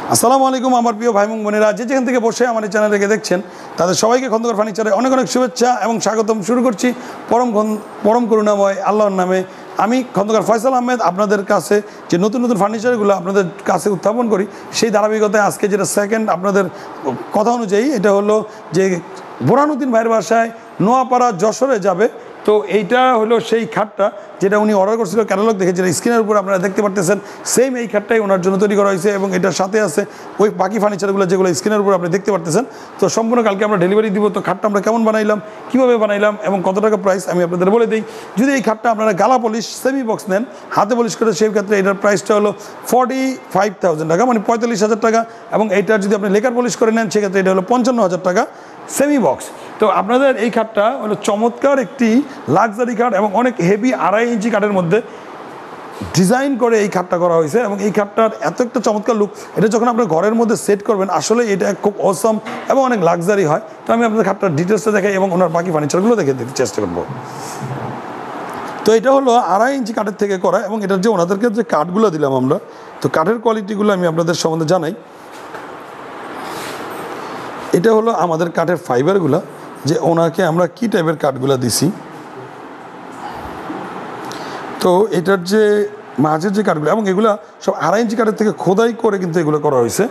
আসসালামু আলাইকুম আমার প্রিয় ভাই এবং বোনেরা, যেখান থেকে বসে আমার এই চ্যানেলটাকে দেখছেন তাদের সবাইকে খন্দকার ফার্নিচারে অনেক অনেক শুভেচ্ছা এবং স্বাগতম। শুরু করছি পরম করুণাময় আল্লাহর নামে। আমি খন্দকার ফয়সাল আহমেদ আপনাদের কাছে যে নতুন নতুন ফার্নিচারগুলো আপনাদের কাছে উত্থাপন করি, সেই ধারাবাহিকতায় আজকে যেটা সেকেন্ড আপনাদের কথা অনুযায়ী এটা হলো যে বোরহানুদ্দিন ভাইয়ের বাসায় নোয়াপাড়া যশোরে যাবে। তো এইটা হলো সেই খাটটা যেটা উনি অর্ডার করছিল, ক্যাটালগ দেখে যেটা স্ক্রিনের উপর আপনারা দেখতে পারতেছেন, সেম এই খাটটাই ওনার জন্য তৈরি করা হয়েছে এবং এটার সাথে আছে ওই বাকি ফার্নিচারগুলো যেগুলো স্ক্রিনের উপর আপনি দেখতে পারতেছেন। তো সম্পূর্ণ কালকে আমরা ডেলিভারি দিব। তো খাটটা আমরা কেমন বানাইলাম, কীভাবে বানাইলাম এবং কত টাকা প্রাইস আমি আপনাদের বলে দিই। যদি এই খাটটা আপনারা গালা পলিশ সেমি বক্স নেন, হাতে পলিশ করে, সেই ক্ষেত্রে এটার প্রাইসটা হলো 45,000 টাকা, মানে 45,000 টাকা। এবং এইটার যদি আপনি লেকার পলিশ করে নেন সেক্ষেত্রে এটা হলো 55,000 টাকা সেমি বক্স। তো আপনাদের এই খাটটা হলো চমৎকার একটি লাক্সারি খাট এবং অনেক হেভি 2.5 ইঞ্চি কাঠের মধ্যে ডিজাইন করে এই খাটটা করা হয়েছে। এবং এই খাটটার এত একটা চমৎকার লুক, এটা যখন আপনার ঘরের মধ্যে সেট করবেন আসলে এটা খুব অসম এবং অনেক লাক্সারি হয়। তো আমি আপনাদের খাটটার ডিটেলসটা দেখাই এবং ওনার বাকি ফার্নিচারগুলো দেখে দিতে চেষ্টা করবো। তো এটা হলো 2.5 ইঞ্চি কাঠের থেকে করা এবং এটার যে ওনাদেরকে যে কাঠগুলো দিলাম আমরা, তো কাঠের কোয়ালিটিগুলো আমি আপনাদের সম্বন্ধে জানাই। এটা হলো আমাদের কাঠের ফাইবারগুলো, যে ওনাকে আমরা কী টাইপের কাঠগুলো দিছি। তো এটার যে মাঝের যে কাঠগুলো এবং এগুলো সব 2.5 ইঞ্চি কাঠের থেকে খোদাই করে কিন্তু এগুলো করা হয়েছে।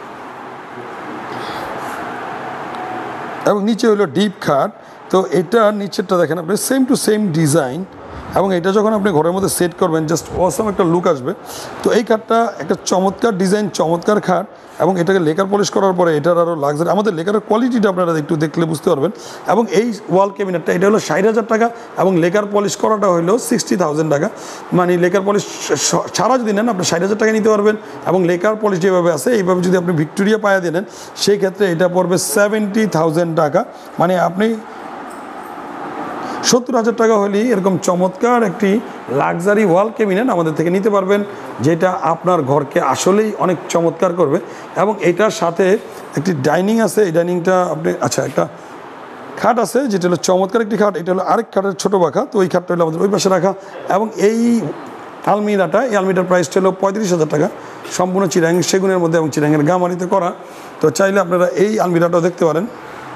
এবং নিচে হলো ডিপ খাট। তো এটা নিচেরটা দেখেন আপনি, সেম টু সেম ডিজাইন এবং এটা যখন আপনি ঘরের মধ্যে সেট করবেন জাস্ট অসাম একটা লুক আসবে। তো এই খাটটা একটা চমৎকার ডিজাইন, চমৎকার খাট এবং এটাকে লেকার পলিশ করার পরে এটার আরও লাক্সারি, আমাদের লেকারের কোয়ালিটিটা আপনারা একটু দেখলে বুঝতে পারবেন। এবং এই ওয়াল ক্যাবিনেটটা এটা হলো 60,000 টাকা এবং লেকার পলিশ করাটা হলো 60,000 টাকা। মানে লেকার পলিশ ছাড়া যদি নেন আপনি 60,000 টাকা নিতে পারবেন এবং লেকার পলিশ যেভাবে আছে এইভাবে যদি আপনি ভিক্টোরিয়া পায়া দিয়ে নেন সেই ক্ষেত্রে এটা পড়বে 70,000 টাকা। মানে আপনি 70,000 টাকা হলেই এরকম চমৎকার একটি লাক্সারি ওয়াল ক্যাবিনেট আমাদের থেকে নিতে পারবেন, যেটা আপনার ঘরকে আসলেই অনেক চমৎকার করবে। এবং এটার সাথে একটি ডাইনিং আছে, এই ডাইনিংটা আপনি একটা খাট আছে যেটা হলো চমৎকার একটি খাট। এটা হলো আরেক খাটের ছোটো বাঁকা, তো ওই খাটটা হলো আমাদের ওই পাশে রাখা। এবং এই আলমিরাটা, এই আলমিরার প্রাইসটা হলো 35,000 টাকা, সম্পূর্ণ চিরাং সেগুনের মধ্যে এবং চিরাঙের গামারিতে করা। তো চাইলে আপনারা এই আলমিরাটাও দেখতে পারেন।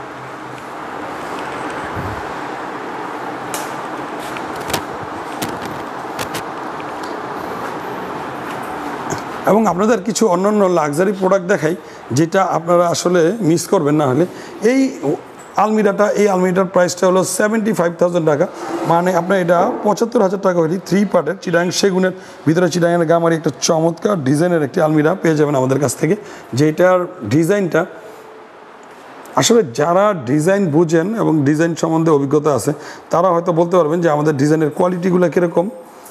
এবং আপনাদের কিছু অন্যান্য লাক্সারি প্রোডাক্ট দেখাই যেটা আপনারা আসলে মিস করবেন না হলে। এই আলমিরাটার প্রাইসটা হলো 75,000 টাকা, মানে আপনার এটা 75,000 টাকা হলে 3 পার্টের চিরাং সেগুনের ভিতরে চিরাঙের গামারি একটা চমৎকার ডিজাইনের একটি আলমিরা পেয়ে যাবেন আমাদের কাছ থেকে, যেটার ডিজাইনটা আসলে যারা ডিজাইন বুঝেন এবং ডিজাইন সম্বন্ধে অভিজ্ঞতা আছে তারা হয়তো বলতে পারবেন যে আমাদের ডিজাইনের কোয়ালিটিগুলো কীরকম।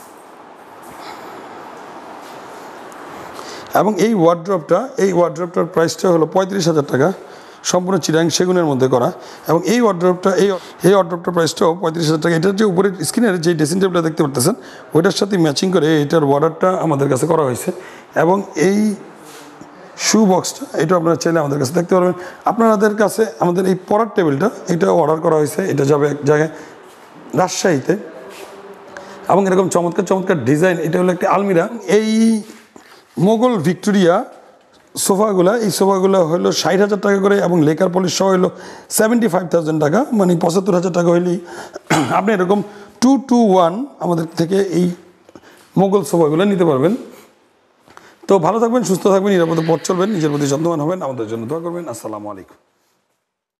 এবং এই ওয়ার্ড্রপটার প্রাইসটা হলো 35,000 টাকা, সম্পূর্ণ চিরাং সেগুনের মধ্যে করা। এবং এই ওয়ার্ড্রপটার প্রাইসটাও 35,000 টাকা। এটার যে উপরের স্ক্রিনের যে ড্রেসিং টেবিলটা দেখতে পারতেছেন ওইটার সাথে ম্যাচিং করে এটার বর্ডারটা আমাদের কাছে করা হয়েছে। এবং এই শু বক্সটা এটা আপনারা চাইলে আমাদের কাছে দেখতে পারবেন। আপনাদের কাছে আমাদের এই পড়ার টেবিলটা এটা অর্ডার করা হয়েছে, এটা যাবে এক জায়গায় রাজশাহীতে। এবং এরকম চমৎকার চমৎকার ডিজাইন, এটা হলো একটি আলমিরা। এই মোগল ভিক্টোরিয়া এই সোফাগুলো হলো 60,000 টাকা করে এবং লেকার পলিশ সহ হলো 75,000 টাকা, মানে 75,000 টাকা হইলেই আপনি এরকম 2-to-1 আমাদের থেকে এই মোগল সোফাগুলো নিতে পারবেন। তো ভালো থাকবেন, সুস্থ থাকবেন, নিরাপদে পথ চলবেন, নিজের প্রতি যত্নবান হবেন, আমাদের জন্য দোয়া করবেন। আসসালামু আলাইকুম।